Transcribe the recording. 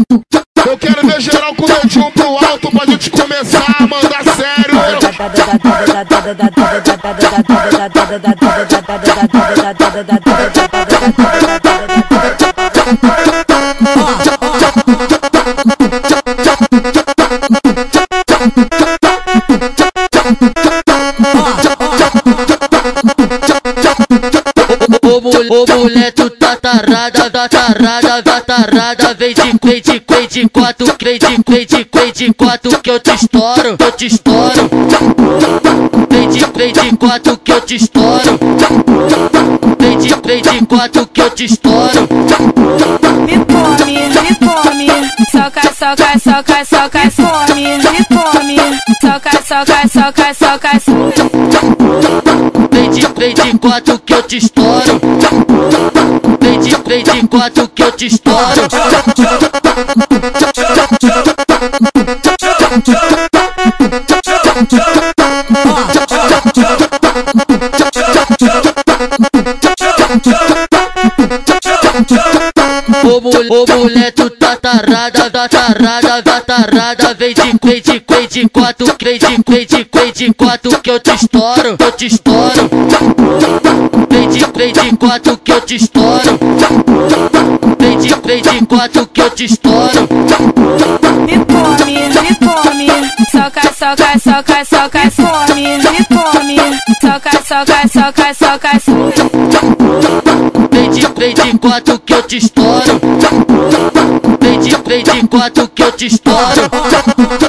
Eu quero ver geral com o dedinho pro alto pra gente começar a mandar sério. Ô mulher, tu tá tarada, vem de quatro, que eu te estouro, Vem de quatro que eu te estouro, vem de quatro que eu te estouro. Me come, soca, come, me come, soca. Vem de quatro que eu te estouro, vem de quatro que eu te estouro. Ô mulher, tu tá tarada, vem de quatro, que eu te estouro, Vem de quatro que eu te estouro, vem de quatro que eu te estouro. Me come, soca, come, me come, soca. Vem de quatro que eu te estouro, vem de quatro que eu te estouro.